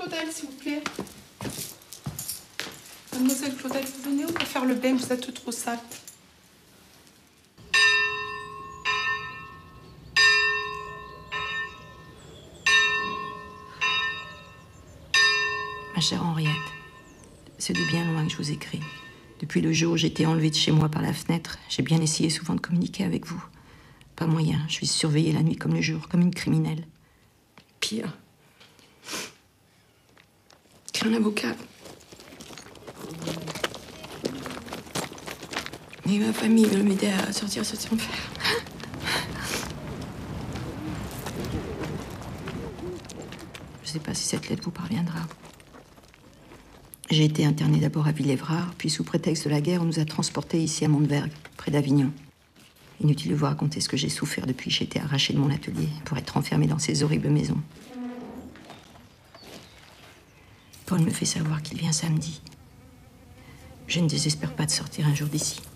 Claudel, s'il vous plaît. Mademoiselle Claudel, vous venez, on va faire le bain, vous êtes trop sale. Ma chère Henriette, c'est de bien loin que je vous écris. Depuis le jour où j'ai été enlevée de chez moi par la fenêtre, j'ai bien essayé souvent de communiquer avec vous. Pas moyen, je suis surveillée la nuit comme le jour, comme une criminelle. Pire qu'un avocat. Et ma famille veut m'aider à sortir de cet enfer. Je sais pas si cette lettre vous parviendra. J'ai été internée d'abord à Villévrard, puis sous prétexte de la guerre, on nous a transportés ici à Montevergue, près d'Avignon. Inutile de vous raconter ce que j'ai souffert depuis que j'ai été arrachée de mon atelier pour être enfermée dans ces horribles maisons. Paul me fait savoir qu'il vient samedi. Je ne désespère pas de sortir un jour d'ici.